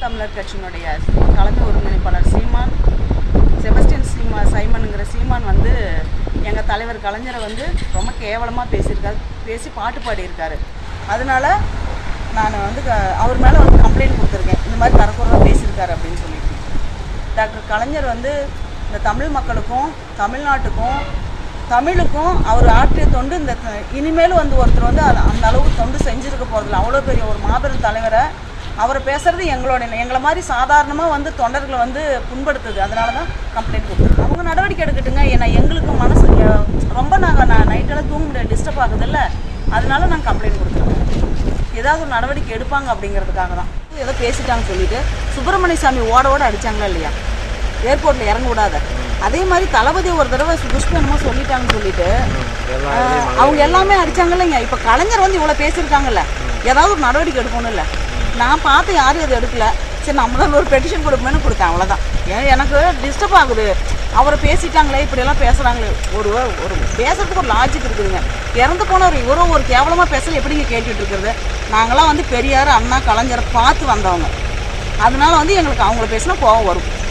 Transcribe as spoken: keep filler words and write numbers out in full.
தமிழர் கட்சியினுடைய தலைமை ஒருங்கிணைப்பாளர் சீமான் செபஸ்டியன் சீமா சைமனுங்கிற சீமான் வந்து எங்கள் தலைவர் கலைஞரை வந்து ரொம்ப கேவலமாக பேசியிருக்காரு, பேசி பாட்டு பாடியிருக்காரு. அதனால நான் வந்து அவர் மேலே வந்து கம்ப்ளைண்ட் கொடுத்துருக்கேன், இந்த மாதிரி தரக்குறைவாக பேசியிருக்காரு அப்படின்னு சொல்லிட்டு. டாக்டர் கலைஞர் வந்து இந்த தமிழ் மக்களுக்கும் தமிழ்நாட்டுக்கும் தமிழுக்கும் அவர் ஆற்றிய தொண்டு இந்த இனிமேலும் வந்து ஒருத்தர் வந்து அந்த அளவுக்கு தொண்டு செஞ்சுருக்க போகிறதில்ல. அவ்வளோ பெரிய ஒரு மாபெரும் தலைவரை அவரை பேசுகிறது எங்களோட எங்களை மாதிரி சாதாரணமாக வந்து தொண்டர்களை வந்து புண்படுத்துது. அதனால தான் கம்ப்ளைண்ட் கொடுத்துருக்கோம். அவங்க நடவடிக்கை எடுக்கட்டுங்க. ஏன்னா எங்களுக்கு மனசு ரொம்ப நாங்கள் நான் நைட்டெல்லாம் தூங்க முடியாது, டிஸ்டர்ப் ஆகுதில்ல, அதனால நான் கம்ப்ளைண்ட் கொடுத்துருக்கோம். ஏதாவது ஒரு நடவடிக்கை எடுப்பாங்க அப்படிங்கிறதுக்காக தான். ஏதோ பேசிட்டாங்கன்னு சொல்லிட்டு சுப்பிரமணிய சாமி ஓட ஓட அடித்தாங்களா இல்லையா, ஏர்போர்ட்டில் இறங்க விடாத. அதே மாதிரி தளபதி ஒரு தடவை புஷ்ப என்னமோ சொல்லிட்டாங்கன்னு சொல்லிட்டு அவங்க எல்லாமே அடித்தாங்க இல்லைங்க. இப்போ கலைஞர் வந்து இவ்வளோ பேசியிருக்காங்கல்ல, ஏதாவது ஒரு நடவடிக்கை எடுக்கணும் இல்லை. நான் பார்த்து யாரும் எதுவும் எடுக்கல. சரி நம்மளால ஒரு பெட்டிஷன் கொடுப்பேன்னு கொடுத்தேன், அவ்வளோதான். ஏன் எனக்கு டிஸ்டர்ப் ஆகுது, அவரை பேசிட்டாங்களே இப்படியெல்லாம் பேசுகிறாங்களே. ஒரு ஒரு பேசுறதுக்கு ஒரு லாஜிக் இருக்குதுங்க. இறந்து போனவர் இவரும் ஒரு கேவலமாக பேசல எப்படிங்க கேட்டுட்டு இருக்கிறது. நாங்களாம் வந்து பெரியார் அண்ணா கலைஞரை பார்த்து வந்தவங்க, அதனால வந்து எங்களுக்கு அவங்கள பேசினா கோவம் வரும்.